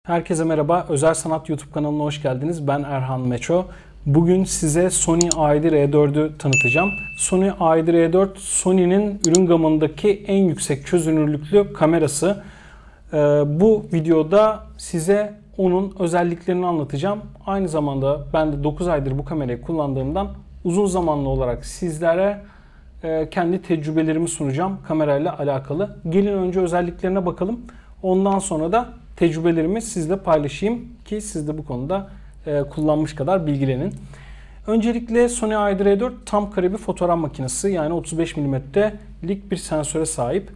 Herkese merhaba. Özel Sanat YouTube kanalına hoş geldiniz. Ben Erhan Meço. Bugün size Sony A7R4'ü tanıtacağım. Sony A7R4, Sony'nin ürün gamındaki en yüksek çözünürlüklü kamerası. Bu videoda size onun özelliklerini anlatacağım. Aynı zamanda ben de 9 aydır bu kamerayı kullandığımdan uzun zamanlı olarak sizlere kendi tecrübelerimi sunacağım kamerayla alakalı. Gelin önce özelliklerine bakalım. Ondan sonra da tecrübelerimi sizle paylaşayım ki siz de bu konuda kullanmış kadar bilgilenin. Öncelikle Sony A7R4 tam kare bir fotoğraf makinesi, yani 35 mm'lik bir sensöre sahip.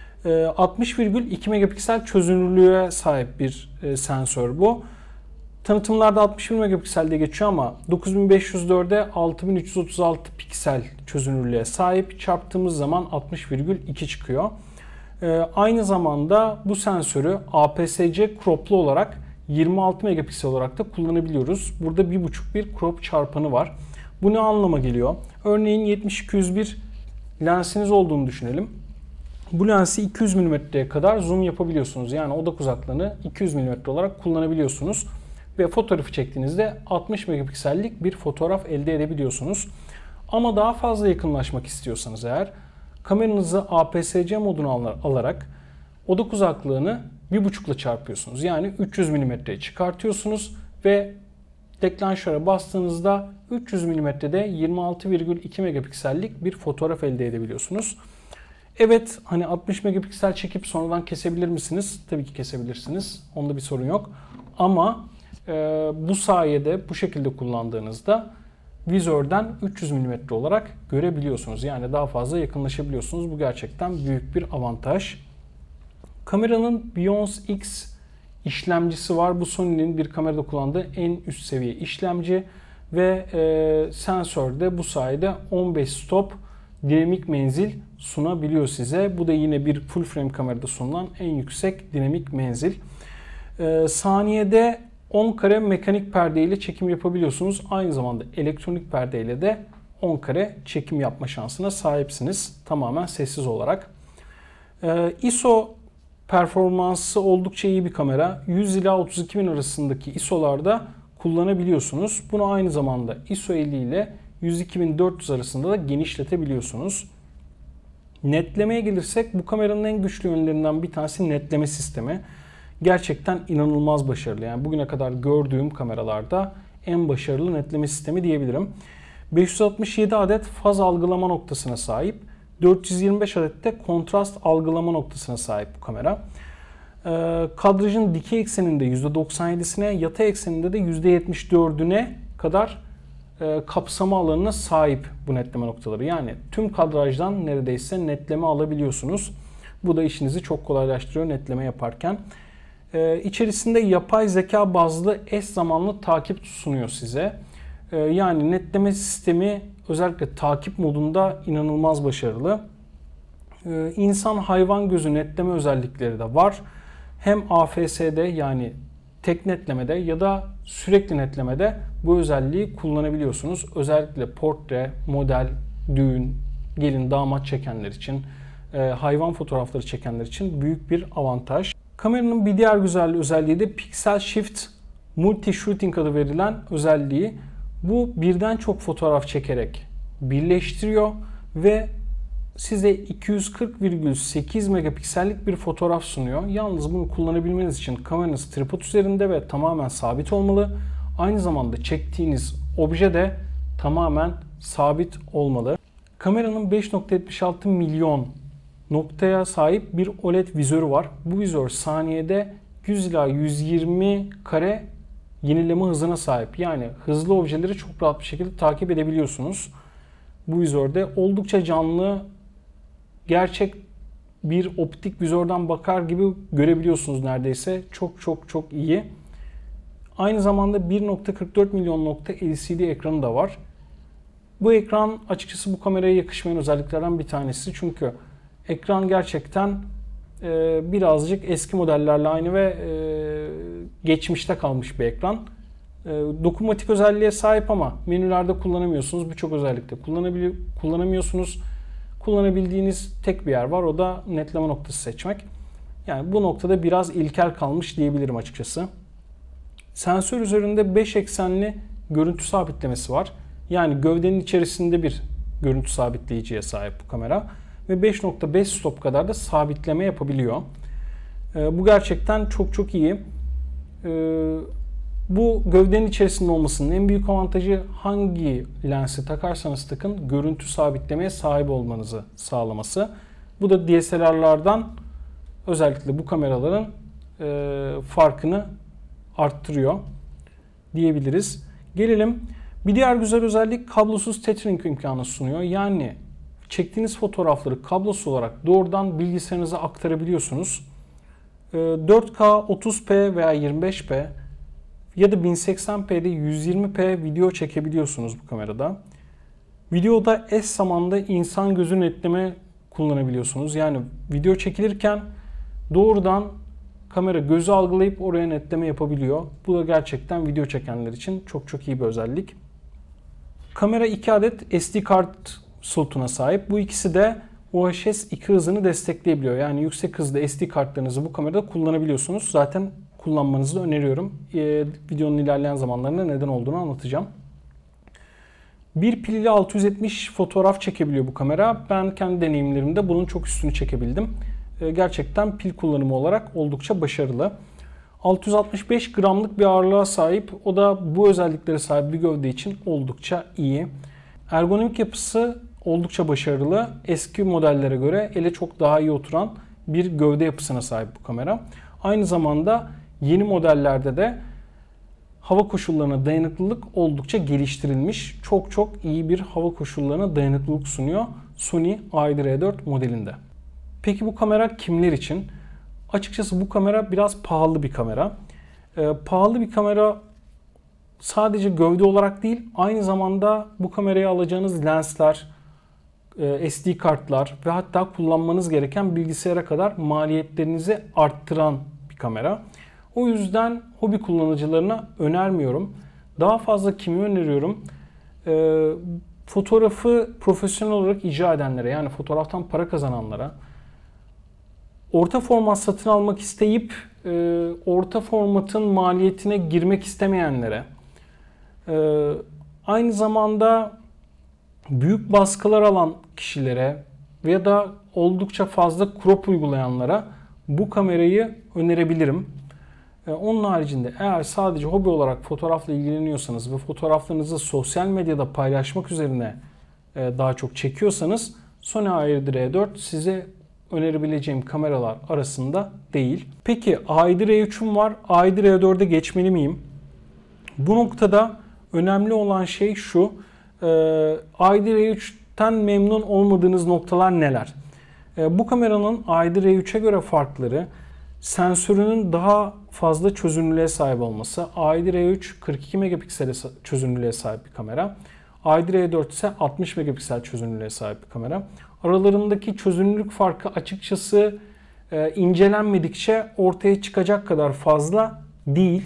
60,2 megapiksel çözünürlüğe sahip bir sensör bu. Tanıtımlarda 61 megapikselde geçiyor ama 9504'e 6336 piksel çözünürlüğe sahip. Çarptığımız zaman 60,2 çıkıyor. Aynı zamanda bu sensörü APS-C crop'lu olarak 26 megapiksel olarak da kullanabiliyoruz. Burada 1.5 bir crop çarpanı var. Bu ne anlama geliyor? Örneğin 70-201 lensiniz olduğunu düşünelim. Bu lensi 200 mm'ye kadar zoom yapabiliyorsunuz. Yani odak uzaklığını 200 mm olarak kullanabiliyorsunuz. Ve fotoğrafı çektiğinizde 60 megapiksellik bir fotoğraf elde edebiliyorsunuz. Ama daha fazla yakınlaşmak istiyorsanız eğer, kameranızı APS-C moduna alarak odak uzaklığını 1.5 ile çarpıyorsunuz. Yani 300 mm'ye çıkartıyorsunuz ve deklanşöre bastığınızda 300 mm'de 26,2 megapiksellik bir fotoğraf elde edebiliyorsunuz. Evet, hani 60 megapiksel çekip sonradan kesebilir misiniz? Tabii ki kesebilirsiniz. Onda bir sorun yok. Ama bu sayede bu şekilde kullandığınızda vizörden 300 mm olarak görebiliyorsunuz. Yani daha fazla yakınlaşabiliyorsunuz. Bu gerçekten büyük bir avantaj. Kameranın Beyonce X işlemcisi var. Bu Sony'nin bir kamerada kullandığı en üst seviye işlemci ve sensör de bu sayede 15 stop dinamik menzil sunabiliyor size. Bu da yine bir full frame kamerada sunulan en yüksek dinamik menzil. Saniyede 10 kare mekanik perde ile çekim yapabiliyorsunuz. Aynı zamanda elektronik perde ile de 10 kare çekim yapma şansına sahipsiniz. Tamamen sessiz olarak. ISO performansı oldukça iyi bir kamera. 100 ila 32.000 arasındaki ISO'larda kullanabiliyorsunuz. Bunu aynı zamanda ISO 50 ile 102.400 arasında da genişletebiliyorsunuz. Netlemeye gelirsek, bu kameranın en güçlü yönlerinden bir tanesi netleme sistemi. Gerçekten inanılmaz başarılı. Yani bugüne kadar gördüğüm kameralarda en başarılı netleme sistemi diyebilirim. 567 adet faz algılama noktasına sahip. 425 adet de kontrast algılama noktasına sahip bu kamera. Kadrajın dikey ekseninde %97'sine, yatay ekseninde de %74'üne kadar kapsama alanına sahip bu netleme noktaları. Yani tüm kadrajdan neredeyse netleme alabiliyorsunuz. Bu da işinizi çok kolaylaştırıyor netleme yaparken. İçerisinde yapay zeka bazlı eş zamanlı takip sunuyor size. Yani netleme sistemi özellikle takip modunda inanılmaz başarılı. İnsan hayvan gözü netleme özellikleri de var. Hem AFS'de, yani tek netlemede ya da sürekli netlemede bu özelliği kullanabiliyorsunuz. Özellikle portre, model, düğün, gelin, damat çekenler için, hayvan fotoğrafları çekenler için büyük bir avantaj. Kameranın bir diğer güzel özelliği de Pixel Shift Multi Shooting adı verilen özelliği. Bu birden çok fotoğraf çekerek birleştiriyor ve size 240,8 megapiksellik bir fotoğraf sunuyor. Yalnız bunu kullanabilmeniz için kameranız tripod üzerinde ve tamamen sabit olmalı. Aynı zamanda çektiğiniz obje de tamamen sabit olmalı. Kameranın 5.76 milyon noktaya sahip bir OLED vizörü var. Bu vizör saniyede 100 ila 120 kare yenileme hızına sahip. Yani hızlı objeleri çok rahat bir şekilde takip edebiliyorsunuz. Bu vizörde oldukça canlı, gerçek bir optik vizörden bakar gibi görebiliyorsunuz neredeyse. Çok iyi. Aynı zamanda 1.44 milyon nokta LCD ekranı da var. Bu ekran açıkçası bu kameraya yakışmayan özelliklerden bir tanesi. Çünkü ekran gerçekten birazcık eski modellerle aynı ve geçmişte kalmış bir ekran. Dokunmatik özelliğe sahip ama menülerde kullanamıyorsunuz. Birçok özellikte kullanamıyorsunuz. Kullanabildiğiniz tek bir yer var. O da netleme noktası seçmek. Yani bu noktada biraz ilkel kalmış diyebilirim açıkçası. Sensör üzerinde 5 eksenli görüntü sabitlemesi var. Yani gövdenin içerisinde bir görüntü sabitleyiciye sahip bu kamera. Ve 5.5 stop kadar da sabitleme yapabiliyor. Bu gerçekten çok iyi. Bu gövdenin içerisinde olmasının en büyük avantajı, hangi lensi takarsanız takın görüntü sabitlemeye sahip olmanızı sağlaması. Bu da DSLR'lardan, özellikle bu kameraların farkını arttırıyor diyebiliriz. Gelelim, bir diğer güzel özellik, kablosuz tethering imkanı sunuyor. Yani çektiğiniz fotoğrafları kablosuz olarak doğrudan bilgisayarınıza aktarabiliyorsunuz. 4K 30p veya 25p ya da 1080p'de 120p video çekebiliyorsunuz bu kamerada. Videoda eş zamanlı insan gözü netleme kullanabiliyorsunuz. Yani video çekilirken doğrudan kamera gözü algılayıp oraya netleme yapabiliyor. Bu da gerçekten video çekenler için çok iyi bir özellik. Kamera 2 adet SD kart slotuna sahip. Bu ikisi de UHS 2 hızını destekleyebiliyor. Yani yüksek hızlı SD kartlarınızı bu kamerada kullanabiliyorsunuz. Zaten kullanmanızı da öneriyorum. Videonun ilerleyen zamanlarında neden olduğunu anlatacağım. Bir pil ile 670 fotoğraf çekebiliyor bu kamera. Ben kendi deneyimlerimde bunun çok üstünü çekebildim. Gerçekten pil kullanımı olarak oldukça başarılı. 665 gramlık bir ağırlığa sahip. O da bu özelliklere sahip bir gövde için oldukça iyi. Ergonomik yapısı oldukça başarılı. Eski modellere göre ele çok daha iyi oturan bir gövde yapısına sahip bu kamera. Aynı zamanda yeni modellerde de hava koşullarına dayanıklılık oldukça geliştirilmiş. Çok iyi bir hava koşullarına dayanıklılık sunuyor Sony A7R4 modelinde. Peki bu kamera kimler için? Açıkçası bu kamera biraz pahalı bir kamera. Pahalı bir kamera sadece gövde olarak değil, aynı zamanda bu kameraya alacağınız lensler, SD kartlar ve hatta kullanmanız gereken bilgisayara kadar maliyetlerinizi arttıran bir kamera. O yüzden hobi kullanıcılarına önermiyorum. Daha fazla kimi öneriyorum? Fotoğrafı profesyonel olarak icra edenlere, yani fotoğraftan para kazananlara, orta format satın almak isteyip orta formatın maliyetine girmek istemeyenlere, aynı zamanda büyük baskılar alan kişilere veya da oldukça fazla crop uygulayanlara bu kamerayı önerebilirim. Onun haricinde eğer sadece hobi olarak fotoğrafla ilgileniyorsanız ve fotoğraflarınızı sosyal medyada paylaşmak üzerine daha çok çekiyorsanız Sony A7R4 size önerebileceğim kameralar arasında değil. Peki A7R3'üm var. A7R4'e geçmeli miyim? Bu noktada önemli olan şey şu. A7R3'ten memnun olmadığınız noktalar neler? Bu kameranın A7R3'e göre farkları, sensörünün daha fazla çözünürlüğe sahip olması. A7R3 42 megapiksel çözünürlüğe sahip bir kamera. A7R4 ise 60 megapiksel çözünürlüğe sahip bir kamera. Aralarındaki çözünürlük farkı açıkçası incelenmedikçe ortaya çıkacak kadar fazla değil.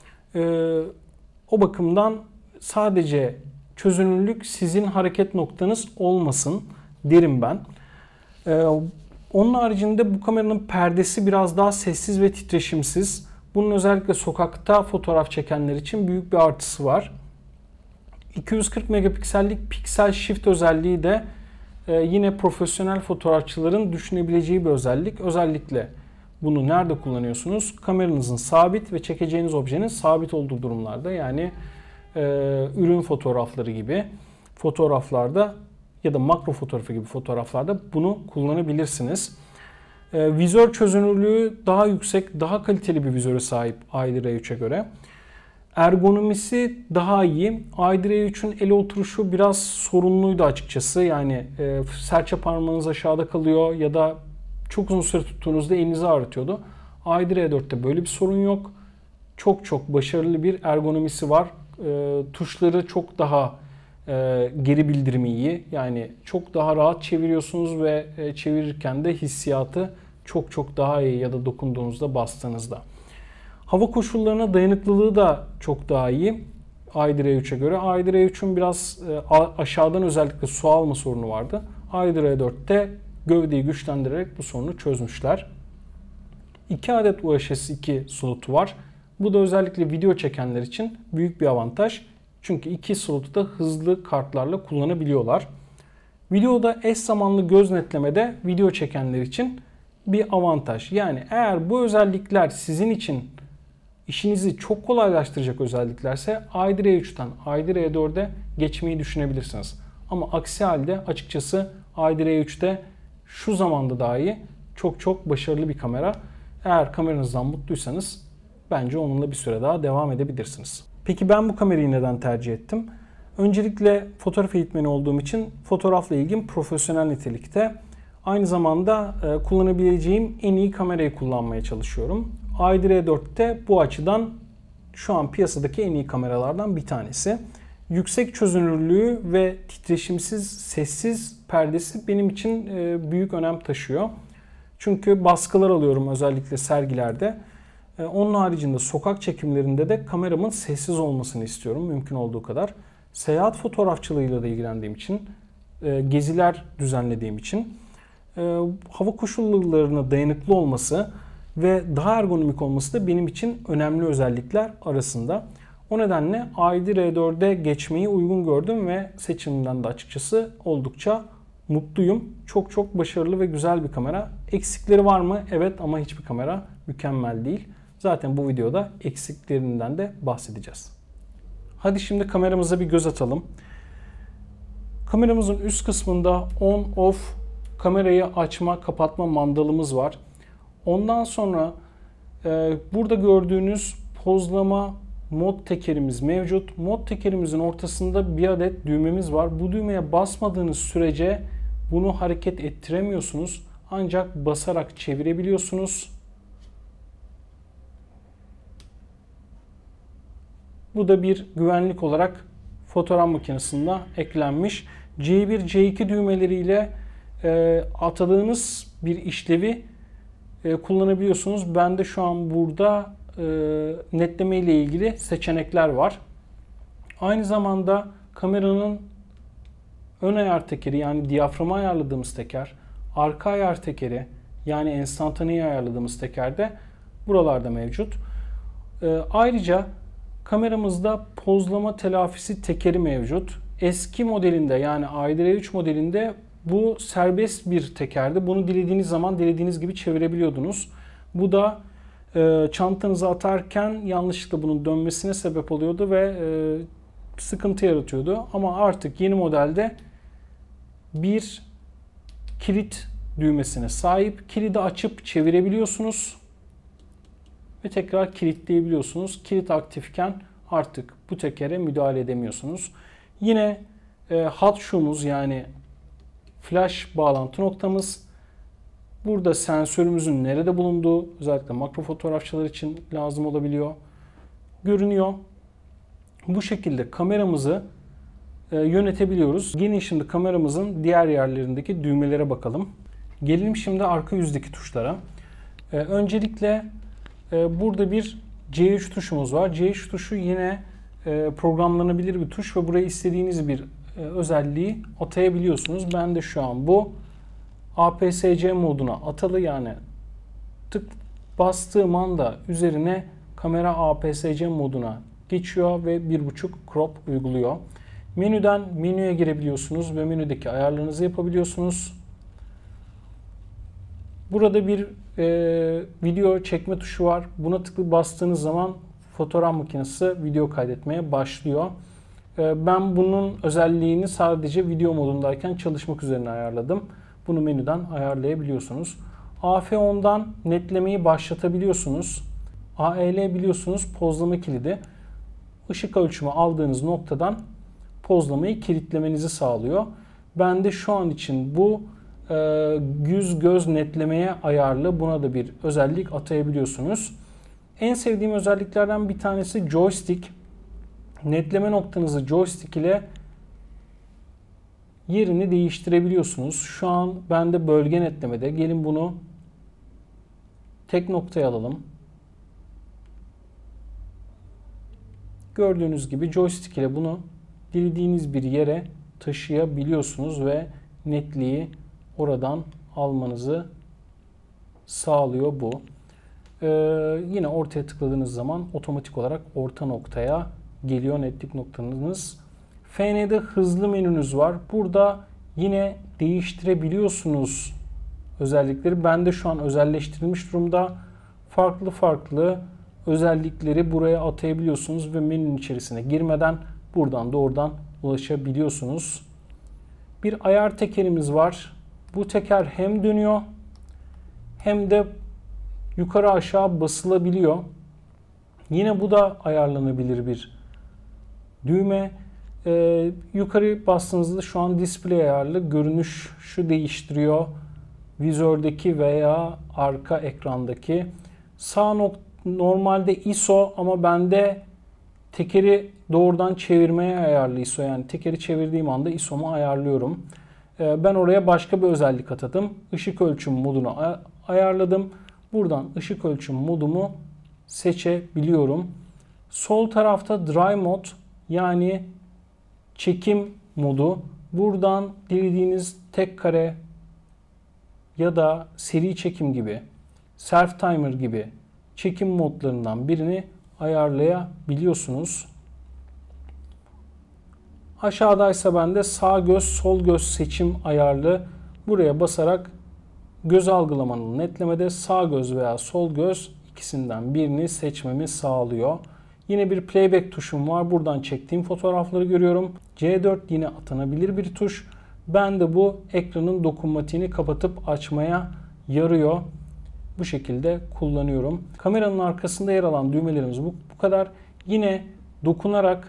O bakımdan sadece çözünürlük sizin hareket noktanız olmasın derim ben. Onun haricinde bu kameranın perdesi biraz daha sessiz ve titreşimsiz. Bunun özellikle sokakta fotoğraf çekenler için büyük bir artısı var. 240 megapiksellik piksel shift özelliği de yine profesyonel fotoğrafçıların düşünebileceği bir özellik. Özellikle bunu nerede kullanıyorsunuz? Kameranızın sabit ve çekeceğiniz objenin sabit olduğu durumlarda, yani ürün fotoğrafları gibi fotoğraflarda ya da makro fotoğrafı gibi fotoğraflarda bunu kullanabilirsiniz. Vizör çözünürlüğü daha yüksek, daha kaliteli bir vizöre sahip A7R3'e göre. Ergonomisi daha iyi. A7R3'ün ele oturuşu biraz sorunluydu açıkçası. Yani serçe parmağınız aşağıda kalıyor ya da çok uzun süre tuttuğunuzda elinizi ağrıtıyordu. A7R4'te böyle bir sorun yok. Çok başarılı bir ergonomisi var. Tuşları çok daha geri bildirimi iyi. Yani çok daha rahat çeviriyorsunuz ve çevirirken de hissiyatı çok daha iyi, ya da dokunduğunuzda, bastığınızda. Hava koşullarına dayanıklılığı da çok daha iyi A7R3'e göre. A7R3'ün biraz aşağıdan özellikle su alma sorunu vardı. A7R4'te gövdeyi güçlendirerek bu sorunu çözmüşler. 2 adet UHS 2 slotu var. Bu da özellikle video çekenler için büyük bir avantaj. Çünkü iki slotu da hızlı kartlarla kullanabiliyorlar. Videoda eş zamanlı göz netlemede video çekenler için bir avantaj. Yani eğer bu özellikler sizin için işinizi çok kolaylaştıracak özelliklerse i3'ten i4'e geçmeyi düşünebilirsiniz. Ama aksi halde açıkçası i3'te şu zamanda dahi çok başarılı bir kamera. Eğer kameranızdan mutluysanız bence onunla bir süre daha devam edebilirsiniz. Peki ben bu kamerayı neden tercih ettim? Öncelikle fotoğraf eğitmeni olduğum için fotoğrafla ilgim profesyonel nitelikte. Aynı zamanda kullanabileceğim en iyi kamerayı kullanmaya çalışıyorum. i4'te bu açıdan şu an piyasadaki en iyi kameralardan bir tanesi. Yüksek çözünürlüğü ve titreşimsiz, sessiz perdesi benim için büyük önem taşıyor. Çünkü baskılar alıyorum özellikle sergilerde. Onun haricinde sokak çekimlerinde de kameramın sessiz olmasını istiyorum mümkün olduğu kadar. Seyahat fotoğrafçılığıyla da ilgilendiğim için, geziler düzenlediğim için hava koşullarına dayanıklı olması ve daha ergonomik olması da benim için önemli özellikler arasında. O nedenle i4'e geçmeyi uygun gördüm ve seçimimden de açıkçası oldukça mutluyum. Çok başarılı ve güzel bir kamera. Eksikleri var mı? Evet, ama hiçbir kamera mükemmel değil. Zaten bu videoda eksiklerinden de bahsedeceğiz. Hadi şimdi kameramıza bir göz atalım. Kameramızın üst kısmında on-off kamerayı açma kapatma mandalımız var. Ondan sonra burada gördüğünüz pozlama mod tekerimiz mevcut. Mod tekerimizin ortasında bir adet düğmemiz var. Bu düğmeye basmadığınız sürece bunu hareket ettiremiyorsunuz. Ancak basarak çevirebiliyorsunuz. Bu da bir güvenlik olarak fotoğraf makinesinde eklenmiş. C1, C2 düğmeleriyle atadığınız bir işlevi kullanabiliyorsunuz. Bende şu an burada netleme ile ilgili seçenekler var. Aynı zamanda kameranın ön ayar tekeri yani diyaframı ayarladığımız teker, arka ayar tekeri yani enstantaneyi ayarladığımız teker de buralarda mevcut. Ayrıca kameramızda pozlama telafisi tekeri mevcut. Eski modelinde yani i3 modelinde bu serbest bir tekerdi. Bunu dilediğiniz zaman dilediğiniz gibi çevirebiliyordunuz. Bu da çantanızı atarken yanlışlıkla bunun dönmesine sebep oluyordu ve sıkıntı yaratıyordu. Ama artık yeni modelde bir kilit düğmesine sahip. Kilidi açıp çevirebiliyorsunuz ve tekrar kilitleyebiliyorsunuz. Kilit aktifken artık bu tekere müdahale edemiyorsunuz. Yine hot shoe'muz yani flash bağlantı noktamız. Burada sensörümüzün nerede bulunduğu özellikle makro fotoğrafçılar için lazım olabiliyor. Görünüyor. Bu şekilde kameramızı yönetebiliyoruz. Gelin şimdi kameramızın diğer yerlerindeki düğmelere bakalım. Gelelim şimdi arka yüzdeki tuşlara. Öncelikle burada bir C3 tuşumuz var. C3 tuşu yine programlanabilir bir tuş ve buraya istediğiniz bir özelliği atayabiliyorsunuz. Ben de şu an bu APS-C moduna atalı, yani tık bastığım anda üzerine kamera APS-C moduna geçiyor ve 1.5 crop uyguluyor. Menüden menüye girebiliyorsunuz ve menüdeki ayarlarınızı yapabiliyorsunuz. Burada bir video çekme tuşu var. Buna tıklı bastığınız zaman fotoğraf makinesi video kaydetmeye başlıyor. Ben bunun özelliğini sadece video modundayken çalışmak üzerine ayarladım. Bunu menüden ayarlayabiliyorsunuz. AF10'dan netlemeyi başlatabiliyorsunuz. AEL biliyorsunuz pozlama kilidi. Işık ölçümü aldığınız noktadan pozlamayı kilitlemenizi sağlıyor. Ben de şu an için bu yüz göz netlemeye ayarlı, buna da bir özellik atayabiliyorsunuz. En sevdiğim özelliklerden bir tanesi joystick. Netleme noktanızı joystick ile yerini değiştirebiliyorsunuz. Şu an bende bölge netlemede. Gelin bunu tek noktaya alalım. Gördüğünüz gibi joystick ile bunu dilediğiniz bir yere taşıyabiliyorsunuz ve netliği oradan almanızı sağlıyor bu. Yine ortaya tıkladığınız zaman otomatik olarak orta noktaya geliyor netlik noktanız. FN'de hızlı menünüz var. Burada yine değiştirebiliyorsunuz özellikleri. Bende şu an özelleştirilmiş durumda. Farklı farklı özellikleri buraya atayabiliyorsunuz ve menünün içerisine girmeden buradan doğrudan ulaşabiliyorsunuz. Bir ayar tekerimiz var. Bu teker hem dönüyor hem de yukarı aşağı basılabiliyor. Yine bu da ayarlanabilir bir düğme. Yukarı bastığınızda şu an display ayarlı görünüş şu değiştiriyor. Vizördeki veya arka ekrandaki. Normalde ISO ama bende tekeri doğrudan çevirmeye ayarlı ISO. Yani tekeri çevirdiğim anda ISO'mu ayarlıyorum. Ben oraya başka bir özellik atadım. Işık ölçüm modunu ayarladım. Buradan ışık ölçüm modumu seçebiliyorum. Sol tarafta Dry Mode yani çekim modu. Buradan dilediğiniz tek kare ya da seri çekim gibi, self timer gibi çekim modlarından birini ayarlayabiliyorsunuz. Aşağıdaysa bende sağ göz, sol göz seçim ayarlı. Buraya basarak göz algılamanın netlemede sağ göz veya sol göz ikisinden birini seçmemi sağlıyor. Yine bir playback tuşum var. Buradan çektiğim fotoğrafları görüyorum. C4 yine atanabilir bir tuş. Ben de bu ekranın dokunmatiğini kapatıp açmaya yarıyor. Bu şekilde kullanıyorum. Kameranın arkasında yer alan düğmelerimiz bu kadar. Yine dokunarak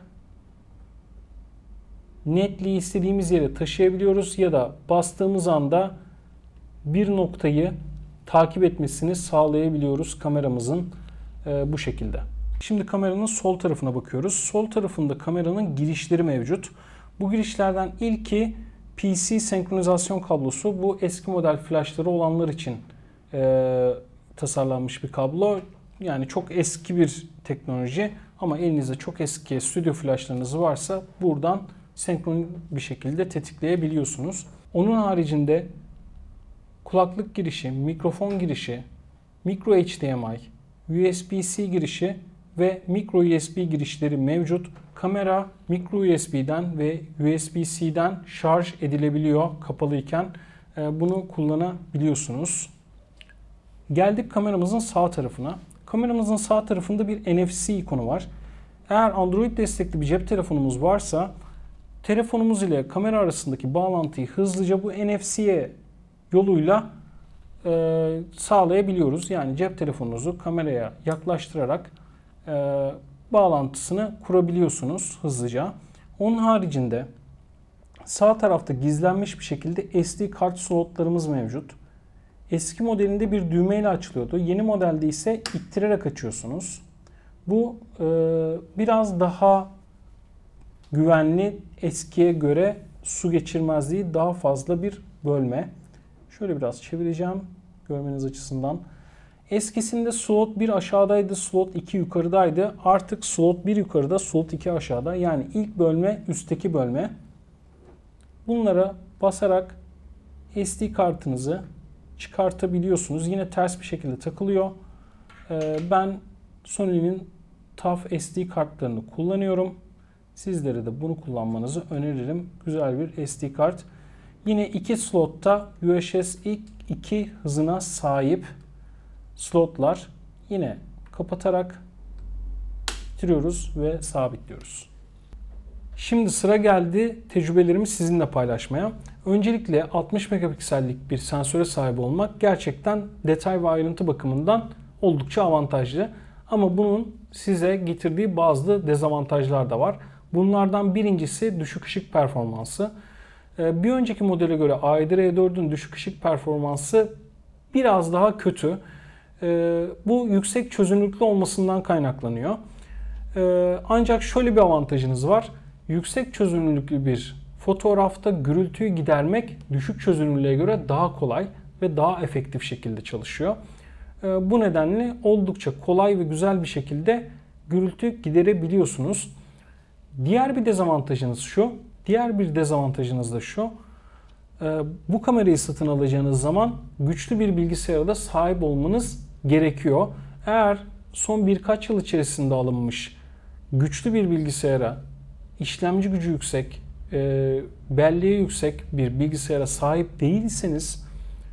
netliği istediğimiz yere taşıyabiliyoruz ya da bastığımız anda bir noktayı takip etmesini sağlayabiliyoruz kameramızın bu şekilde. Şimdi kameranın sol tarafına bakıyoruz. Sol tarafında kameranın girişleri mevcut. Bu girişlerden ilki PC senkronizasyon kablosu. Bu eski model flashları olanlar için tasarlanmış bir kablo. Yani çok eski bir teknoloji ama elinizde çok eski stüdyo flashlarınız varsa buradan senkron bir şekilde tetikleyebiliyorsunuz. Onun haricinde kulaklık girişi, mikrofon girişi, micro HDMI, USB-C girişi ve micro USB girişleri mevcut. Kamera micro USB'den ve USB-C'den şarj edilebiliyor kapalıyken. Bunu kullanabiliyorsunuz. Geldik kameramızın sağ tarafına. Kameramızın sağ tarafında bir NFC ikonu var. Eğer Android destekli bir cep telefonumuz varsa telefonumuz ile kamera arasındaki bağlantıyı hızlıca bu NFC yoluyla sağlayabiliyoruz. Yani cep telefonunuzu kameraya yaklaştırarak bağlantısını kurabiliyorsunuz hızlıca. Onun haricinde sağ tarafta gizlenmiş bir şekilde SD kart slotlarımız mevcut. Eski modelinde bir düğmeyle açılıyordu. Yeni modelde ise ittirerek açıyorsunuz. Bu biraz daha güvenli, eskiye göre su geçirmezliği daha fazla bir bölme. Şöyle biraz çevireceğim görmeniz açısından. Eskisinde slot 1 aşağıdaydı, slot 2 yukarıdaydı. Artık slot 1 yukarıda, slot 2 aşağıda. Yani ilk bölme, üstteki bölme. Bunlara basarak SD kartınızı çıkartabiliyorsunuz. Yine ters bir şekilde takılıyor. Ben Sony'nin TUF SD kartlarını kullanıyorum. Sizlere de bunu kullanmanızı öneririm. Güzel bir SD kart. Yine iki slotta UHS 2 hızına sahip slotlar. Yine kapatarak bitiriyoruz ve sabitliyoruz. Şimdi sıra geldi tecrübelerimi sizinle paylaşmaya. Öncelikle 60 megapiksellik bir sensöre sahip olmak gerçekten detay ve ayrıntı bakımından oldukça avantajlı. Ama bunun size getirdiği bazı dezavantajlar da var. Bunlardan birincisi düşük ışık performansı. Bir önceki modele göre A7 R4'ün düşük ışık performansı biraz daha kötü. Bu yüksek çözünürlüklü olmasından kaynaklanıyor. Ancak şöyle bir avantajınız var. Yüksek çözünürlüklü bir fotoğrafta gürültüyü gidermek düşük çözünürlüğe göre daha kolay ve daha efektif şekilde çalışıyor. Bu nedenle oldukça kolay ve güzel bir şekilde gürültü giderebiliyorsunuz. Diğer bir dezavantajınız şu. Diğer bir dezavantajınız da şu. Bu kamerayı satın alacağınız zaman güçlü bir bilgisayara da sahip olmanız gerekiyor. Eğer son birkaç yıl içerisinde alınmış güçlü bir bilgisayara, işlemci gücü yüksek, belleği yüksek bir bilgisayara sahip değilseniz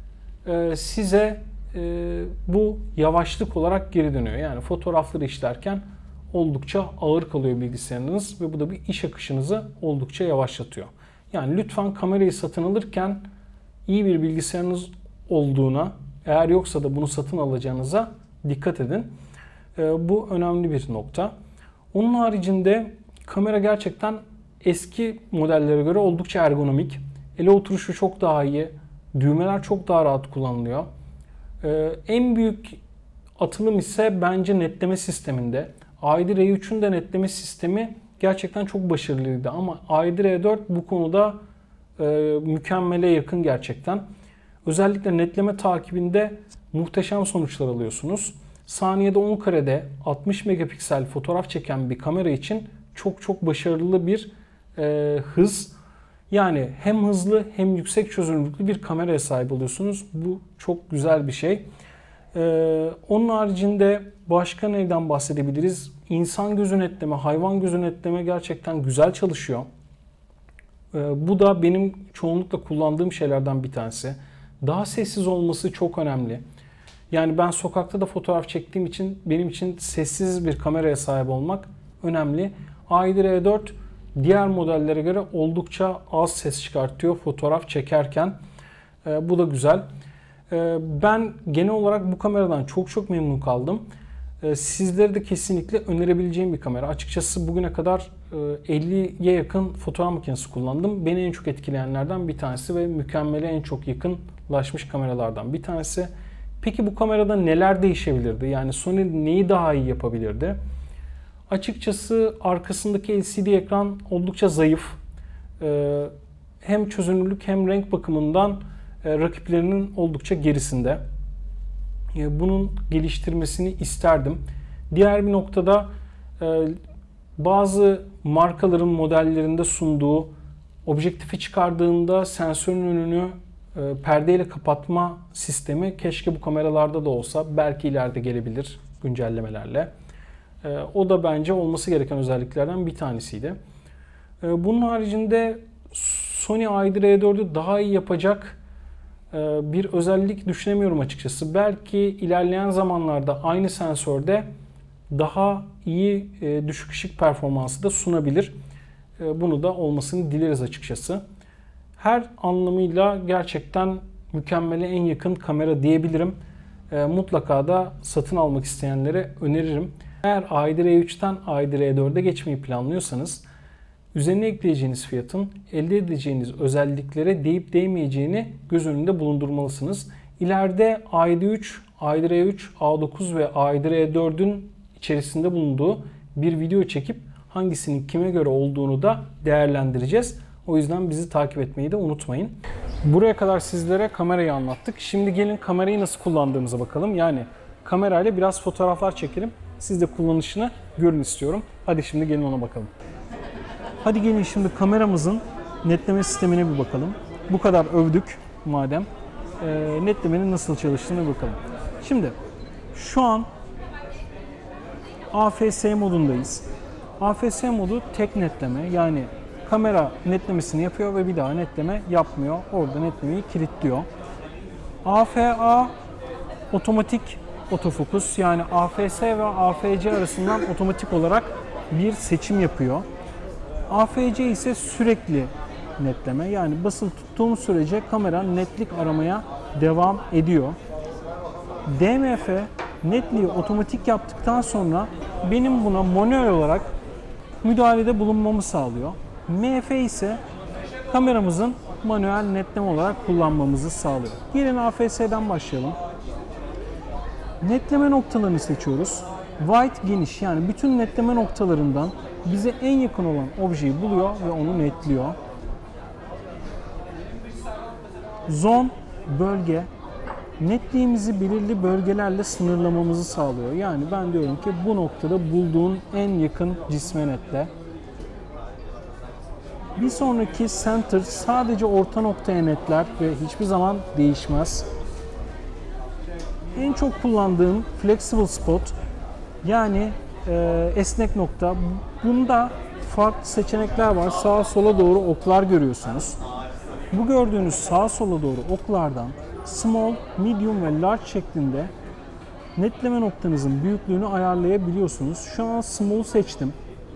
size bu yavaşlık olarak geri dönüyor. Yani fotoğrafları işlerken oldukça ağır kalıyor bilgisayarınız ve bu da bir iş akışınızı oldukça yavaşlatıyor. Yani lütfen kamerayı satın alırken iyi bir bilgisayarınız olduğuna, eğer yoksa da bunu satın alacağınıza dikkat edin. Bu önemli bir nokta. Onun haricinde kamera gerçekten eski modellere göre oldukça ergonomik. Ele oturuşu çok daha iyi. Düğmeler çok daha rahat kullanılıyor. En büyük atılım ise bence netleme sisteminde. A7 R3'ün de netleme sistemi gerçekten çok başarılıydı ama A7 R4 bu konuda mükemmele yakın gerçekten. Özellikle netleme takibinde muhteşem sonuçlar alıyorsunuz. Saniyede 10 karede 60 megapiksel fotoğraf çeken bir kamera için çok başarılı bir hız. Yani hem hızlı hem yüksek çözünürlüklü bir kameraya sahip oluyorsunuz. Bu çok güzel bir şey. Onun haricinde başka neyden bahsedebiliriz? İnsan gözü netleme, hayvan gözü netleme gerçekten güzel çalışıyor. Bu da benim çoğunlukla kullandığım şeylerden bir tanesi. Daha sessiz olması çok önemli. Yani ben sokakta da fotoğraf çektiğim için benim için sessiz bir kameraya sahip olmak önemli. A7 R4 diğer modellere göre oldukça az ses çıkartıyor fotoğraf çekerken. Bu da güzel. Ben genel olarak bu kameradan çok memnun kaldım. Sizlere de kesinlikle önerebileceğim bir kamera. Açıkçası bugüne kadar 50'ye yakın fotoğraf makinesi kullandım. Beni en çok etkileyenlerden bir tanesi ve mükemmele en çok yakınlaşmış kameralardan bir tanesi. Peki bu kamerada neler değişebilirdi? Yani Sony neyi daha iyi yapabilirdi? Açıkçası arkasındaki LCD ekran oldukça zayıf. Hem çözünürlük hem renk bakımından rakiplerinin oldukça gerisinde. Bunun geliştirmesini isterdim. Diğer bir noktada bazı markaların modellerinde sunduğu objektifi çıkardığında sensörün önünü perdeyle kapatma sistemi keşke bu kameralarda da olsa. Belki ileride gelebilir güncellemelerle. O da bence olması gereken özelliklerden bir tanesiydi. Bunun haricinde Sony A7 R4'ü daha iyi yapacak bir özellik düşünemiyorum açıkçası. Belki ilerleyen zamanlarda aynı sensörde daha iyi düşük ışık performansı da sunabilir. Bunu da olmasını dileriz açıkçası. Her anlamıyla gerçekten mükemmele en yakın kamera diyebilirim. Mutlaka da satın almak isteyenlere öneririm. Eğer A7 R3'ten A7 R4'e geçmeyi planlıyorsanız üzerine ekleyeceğiniz fiyatın elde edeceğiniz özelliklere değip değmeyeceğini göz önünde bulundurmalısınız. İleride A7 R3, A9 ve A7 R4'ün içerisinde bulunduğu bir video çekip hangisinin kime göre olduğunu da değerlendireceğiz. O yüzden bizi takip etmeyi de unutmayın. Buraya kadar sizlere kamerayı anlattık. Şimdi gelin kamerayı nasıl kullandığımıza bakalım. Yani kamerayla biraz fotoğraflar çekelim. Siz de kullanışını görün istiyorum. Hadi şimdi gelin ona bakalım. Hadi gelin şimdi kameramızın netleme sistemine bir bakalım. Bu kadar övdük madem. Netlemenin nasıl çalıştığına bakalım. Şimdi şu an AFS modundayız. AFS modu tek netleme, yani kamera netlemesini yapıyor ve bir daha netleme yapmıyor. Orada netlemeyi kilitliyor. AFA otomatik otofokus, yani AFS ve AFC arasından otomatik olarak bir seçim yapıyor. AFC ise sürekli netleme, yani basılı tuttuğumuz sürece kamera netlik aramaya devam ediyor. DMF netliği otomatik yaptıktan sonra benim buna manuel olarak müdahalede bulunmamı sağlıyor. MF ise kameramızın manuel netleme olarak kullanmamızı sağlıyor. Gelin AFS'den başlayalım. Netleme noktalarını seçiyoruz. Wide geniş, yani bütün netleme noktalarından bize en yakın olan objeyi buluyor ve onu netliyor. Zone, bölge, netliğimizi belirli bölgelerle sınırlamamızı sağlıyor. Yani ben diyorum ki bu noktada bulduğun en yakın cisme netle. Bir sonraki center sadece orta noktaya netler ve hiçbir zaman değişmez. En çok kullandığım flexible spot, yani esnek nokta. Bunda farklı seçenekler var. Sağa sola doğru oklar görüyorsunuz. Bu gördüğünüz sağa sola doğru oklardan small, medium ve large şeklinde netleme noktanızın büyüklüğünü ayarlayabiliyorsunuz. Şu an small seçtim.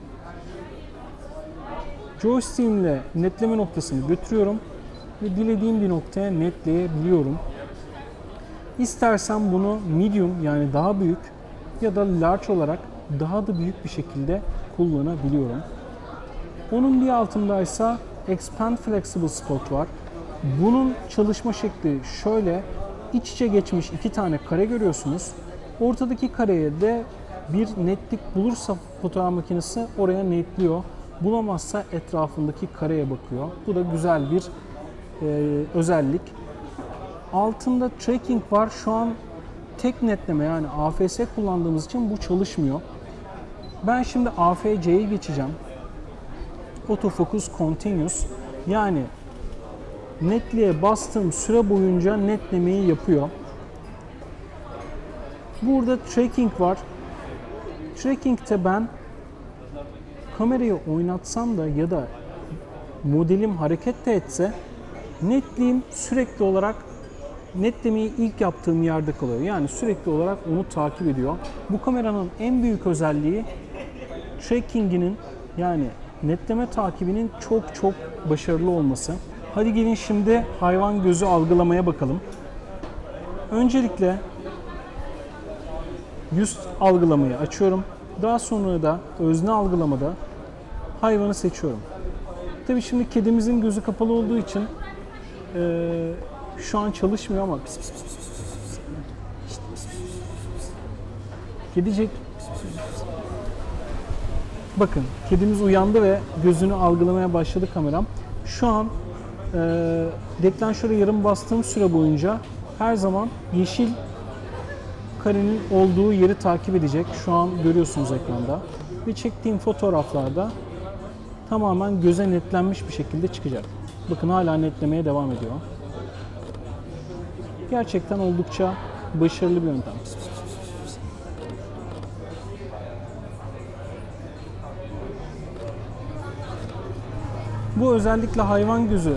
Joystick ile netleme noktasını götürüyorum ve dilediğim bir noktaya netleyebiliyorum. İstersen bunu medium, yani daha büyük, ya da large olarak daha da büyük bir şekilde kullanabiliyorum. Onun bir altındaysa Expand Flexible Spot var. Bunun çalışma şekli şöyle: iç içe geçmiş iki tane kare görüyorsunuz. Ortadaki kareye de bir netlik bulursa fotoğraf makinesi oraya netliyor. Bulamazsa etrafındaki kareye bakıyor. Bu da güzel bir özellik. Altında tracking var. Şu an tek netleme, yani AFS kullandığımız için bu çalışmıyor. Ben şimdi AFC'ye geçeceğim. Autofocus Continuous, yani netliğe bastığım süre boyunca netlemeyi yapıyor. Burada tracking var. Tracking'te ben kamerayı oynatsam da ya da modelim hareket de etse netliğim sürekli olarak netlemeyi ilk yaptığım yerde kalıyor. Yani sürekli olarak onu takip ediyor. Bu kameranın en büyük özelliği tracking'inin, yani netleme takibinin çok başarılı olması. Hadi gelin şimdi hayvan gözü algılamaya bakalım. Öncelikle yüz algılamayı açıyorum. Daha sonra da özne algılamada hayvanı seçiyorum. Tabii şimdi kedimizin gözü kapalı olduğu için şu an çalışmıyor ama kedicik. Bakın, kedimiz uyandı ve gözünü algılamaya başladı kameram. Şu an deklanşöre yarım bastığım süre boyunca her zaman yeşil karenin olduğu yeri takip edecek. Şu an görüyorsunuz ekranda. Ve çektiğim fotoğraflarda tamamen göze netlenmiş bir şekilde çıkacak. Bakın hala netlemeye devam ediyor. Gerçekten oldukça başarılı bir yöntem. Bu özellikle hayvan gözü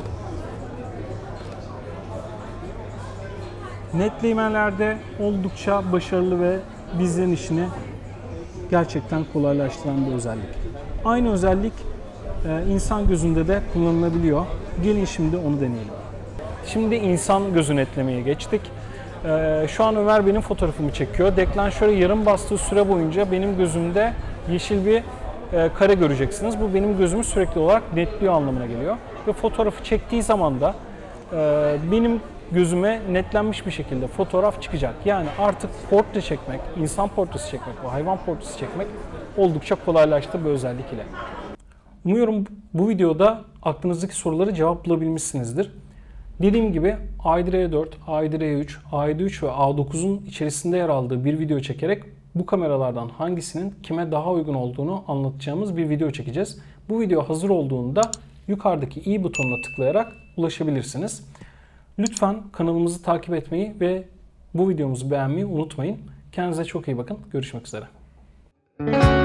netlemelerde oldukça başarılı ve bizlerin işini gerçekten kolaylaştıran bir özellik. Aynı özellik insan gözünde de kullanılabiliyor. Gelin şimdi onu deneyelim. Şimdi insan gözü netlemeye geçtik. Şu an Ömer benim fotoğrafımı çekiyor. Deklanşöre yarım bastığı süre boyunca benim gözümde yeşil bir kare göreceksiniz. Bu benim gözümü sürekli olarak netliyor anlamına geliyor. Ve fotoğrafı çektiği zaman da benim gözüme netlenmiş bir şekilde fotoğraf çıkacak. Yani artık portre çekmek, insan portresi çekmek ve hayvan portresi çekmek oldukça kolaylaştı bu özellik ile. Umuyorum bu videoda aklınızdaki soruları cevaplayabilmişsinizdir. Dediğim gibi A7R4, A7R3, A7 ve A9'un içerisinde yer aldığı bir video çekerek bu kameralardan hangisinin kime daha uygun olduğunu anlatacağımız bir video çekeceğiz. Bu video hazır olduğunda yukarıdaki i butonuna tıklayarak ulaşabilirsiniz. Lütfen kanalımızı takip etmeyi ve bu videomuzu beğenmeyi unutmayın. Kendinize çok iyi bakın. Görüşmek üzere.